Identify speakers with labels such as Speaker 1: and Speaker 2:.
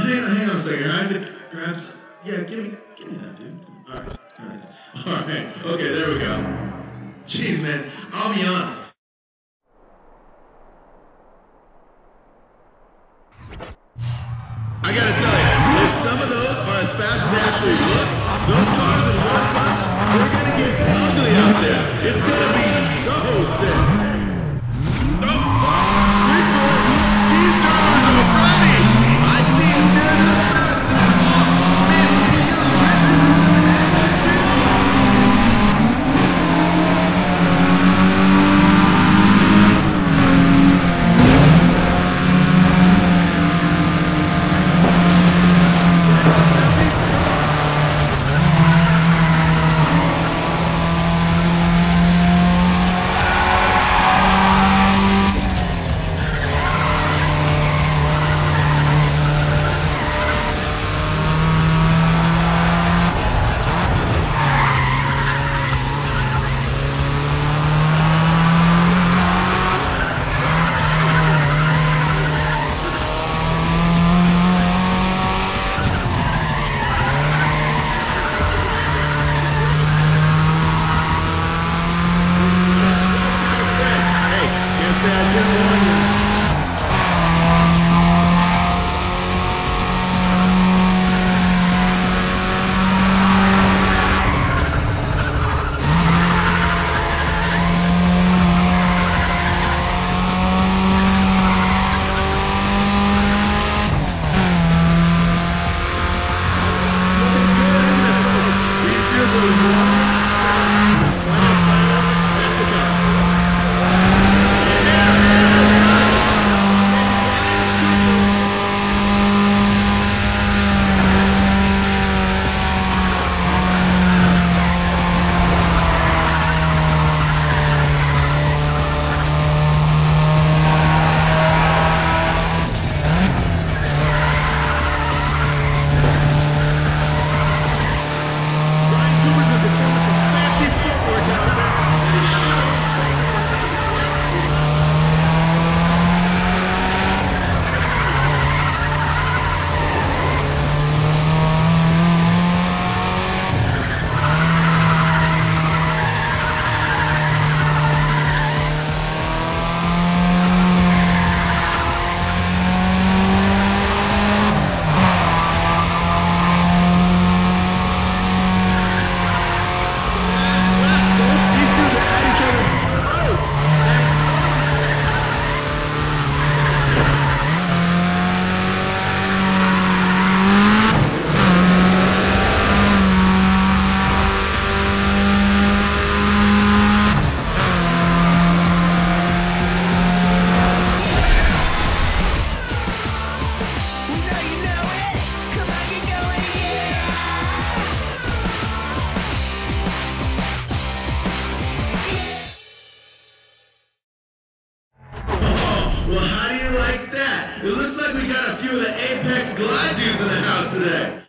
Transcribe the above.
Speaker 1: hang on a second. I have to grab some. Yeah, give me that, dude. All right. Okay, there we go. Jeez, man. I'll be honest. I gotta tell you, if some of those are as fast as they actually look, those cars in one punch, they're gonna get ugly out there. It's gonna be so sick. These drivers are ready. I see it. Well, how do you like that? It looks like we got a few of the Apex Glide dudes in the house today.